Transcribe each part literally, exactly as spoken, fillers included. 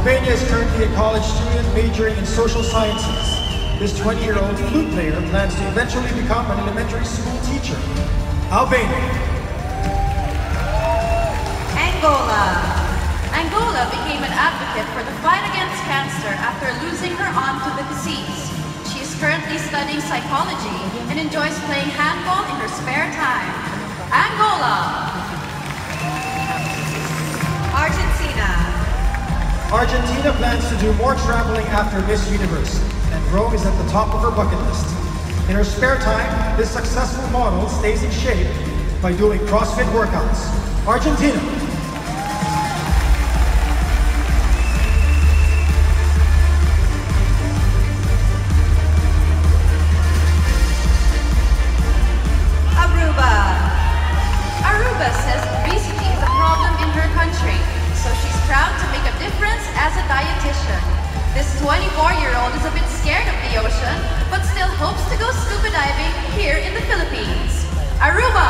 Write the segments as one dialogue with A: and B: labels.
A: Albania is currently a college student majoring in social sciences. This twenty-year-old flute player plans to eventually become an elementary school teacher. Albania.
B: Angola. Angola became an advocate for the fight against cancer after losing her aunt to the disease. She is currently studying psychology and enjoys playing handball in her spare time. Angola. Argentina.
A: Argentina plans to do more traveling after Miss Universe, and Rome is at the top of her bucket list. In her spare time, this successful model stays in shape by doing CrossFit workouts. Argentina.
B: Aruba. Aruba says obesity is a problem in her country, so she's proud to make a difference as a dietitian. This twenty-four-year-old is a bit scared of the ocean, but still hopes to go scuba diving here in the Philippines. Aruba.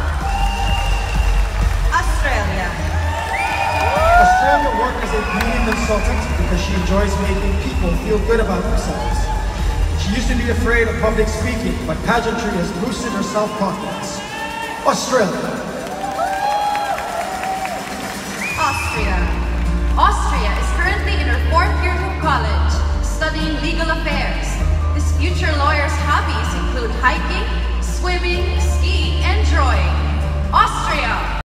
B: Australia.
A: Australia worked as a beauty consultant because she enjoys making people feel good about themselves. She used to be afraid of public speaking, but pageantry has boosted her self-confidence. Australia.